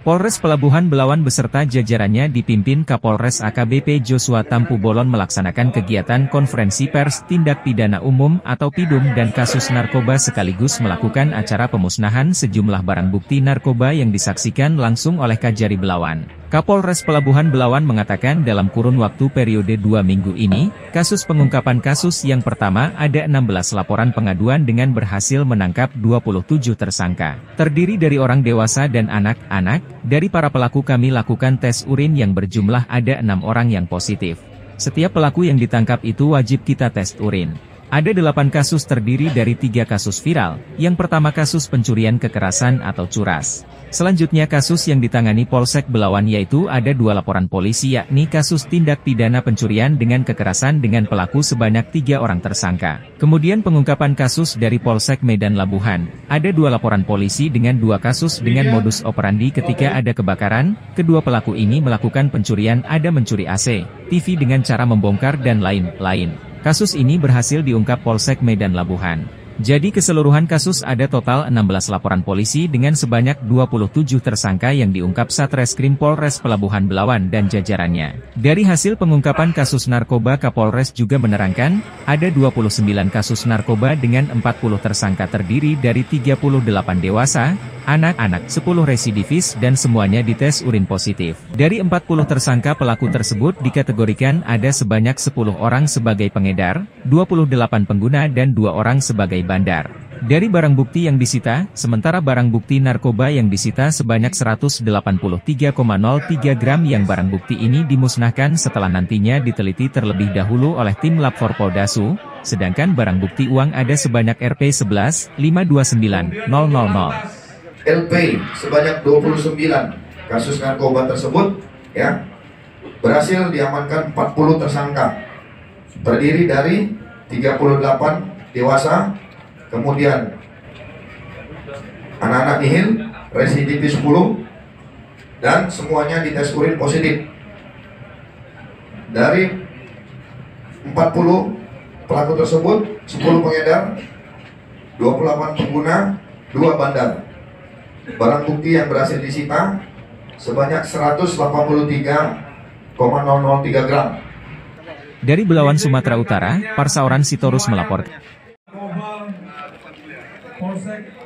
Polres Pelabuhan Belawan beserta jajarannya dipimpin Kapolres AKBP Joshua Tampu Bolon melaksanakan kegiatan konferensi pers tindak pidana umum atau PIDUM dan kasus narkoba sekaligus melakukan acara pemusnahan sejumlah barang bukti narkoba yang disaksikan langsung oleh Kajari Belawan. Kapolres Pelabuhan Belawan mengatakan dalam kurun waktu periode 2 minggu ini, kasus pengungkapan kasus yang pertama ada 16 laporan pengaduan dengan berhasil menangkap 27 tersangka. Terdiri dari orang dewasa dan anak-anak, dari para pelaku kami lakukan tes urin yang berjumlah ada 6 orang yang positif. Setiap pelaku yang ditangkap itu wajib kita tes urin. Ada 8 kasus terdiri dari 3 kasus viral, yang pertama kasus pencurian kekerasan atau curas. Selanjutnya kasus yang ditangani Polsek Belawan yaitu ada 2 laporan polisi yakni kasus tindak pidana pencurian dengan kekerasan dengan pelaku sebanyak 3 orang tersangka. Kemudian pengungkapan kasus dari Polsek Medan Labuhan, ada 2 laporan polisi dengan 2 kasus dengan modus operandi ketika ada kebakaran, kedua pelaku ini melakukan pencurian ada mencuri AC, TV dengan cara membongkar dan lain-lain. Kasus ini berhasil diungkap Polsek Medan Labuhan. Jadi keseluruhan kasus ada total 16 laporan polisi dengan sebanyak 27 tersangka yang diungkap Satreskrim Polres Pelabuhan Belawan dan jajarannya. Dari hasil pengungkapan kasus narkoba Kapolres juga menerangkan, ada 29 kasus narkoba dengan 40 tersangka terdiri dari 38 dewasa, anak-anak, 10 residivis dan semuanya dites urin positif. Dari 40 tersangka pelaku tersebut dikategorikan ada sebanyak 10 orang sebagai pengedar, 28 pengguna dan 2 orang sebagai bandar. Dari barang bukti yang disita, sementara barang bukti narkoba yang disita sebanyak 183,03 gram yang barang bukti ini dimusnahkan setelah nantinya diteliti terlebih dahulu oleh tim Lab 4 Poldasu, sedangkan barang bukti uang ada sebanyak Rp11.529.000. LP sebanyak 29 kasus narkoba tersebut ya berhasil diamankan 40 tersangka terdiri dari 38 dewasa, kemudian anak-anak nihil, residivis 10 dan semuanya dites urin positif. Dari 40 pelaku tersebut 10 pengedar, 28 pengguna, 2 bandar. Barang bukti yang berhasil disita sebanyak 183,003 gram. Dari Belawan, Sumatera Utara, Parsaoran Sitorus melaporkan. Polsek